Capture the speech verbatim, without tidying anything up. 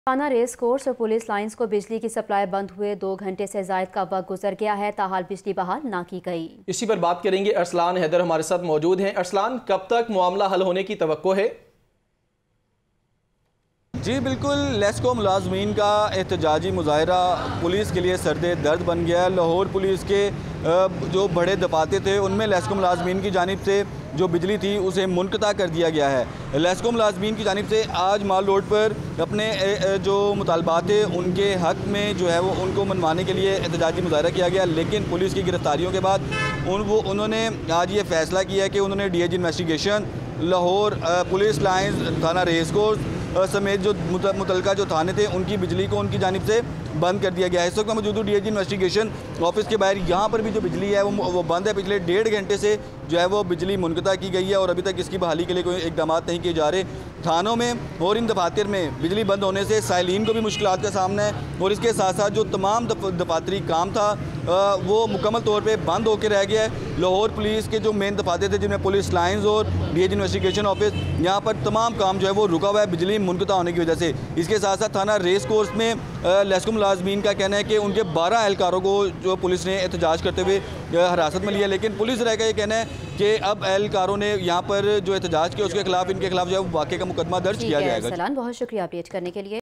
थाना race course और police lines को बिजली की सप्लाई बंद हुए दो घंटे से जायद का वक्त गुजर गया है, ताहाल बिजली बहाल ना की गई। इसी पर बात करेंगे। अरसलान हैदर हमारे साथ मौजूद हैं। अरसलान, कब तक मामला हल होने की तवक्को है? जी बिल्कुल, लेस्को मुलाजमीन का एहतजाजी मुजाहरा पुलिस के लिए सरदे दर्द बन गया। लाहौर पुलिस के जो बड़े दफाते थे उनमें लेस्को मुलाजमीन की जानिब से जो बिजली थी उसे मुनक़ता कर दिया गया है। लेस्को मुलाजमीन की जानिब से आज माल रोड पर अपने जो मुतालबात थे उनके हक़ में जो है वो उनको मनवाने के लिए एहतजाजी मुजाहरा किया गया, लेकिन पुलिस की गिरफ्तारियों के बाद उन वो उन्होंने आज ये फ़ैसला किया कि उन्होंने D A G investigation, Lahore police lines, थाना रेस कोर्स समेत जो मुतलका जो थाने थे उनकी बिजली को उनकी जानिब से बंद कर दिया गया है। इस वक्त मैं मौजूद हूँ D A G investigation office के बाहर। यहाँ पर भी जो बिजली है वो वो बंद है। पिछले डेढ़ घंटे से जो है वो बिजली मुनक़ता की गई है और अभी तक इसकी बहाली के लिए कोई इकदाम नहीं किए जा रहे। थानों में और इन दफातर में बिजली बंद होने से साइलिन को भी मुश्किलात का सामना है और इसके साथ साथ जो तमाम दफातरी काम था वो मुकम्मल तौर पर बंद होकर रह गया है। लाहौर पुलिस के जो मेन दफातर थे जिनमें पुलिस लाइन्स और D A G investigation office, यहाँ पर तमाम काम जो है वो रुका हुआ है बिजली मुनक़ता होने की वजह से। इसके साथ साथ थाना रेस कोर्स में लेस्को मुलाजमीन का कहना है कि उनके बारह एहलकारों को जो पुलिस ने एहतजाज करते हुए हिरासत में लिया, लेकिन पुलिस रह का ये कहना है कि अब एहलकारों ने यहाँ पर जो एहतजाज किया उसके खिलाफ इनके खिलाफ जो है वाक़े का मुकदमा दर्ज किया जाएगा। बहुत शुक्रिया अपडेट करने के लिए।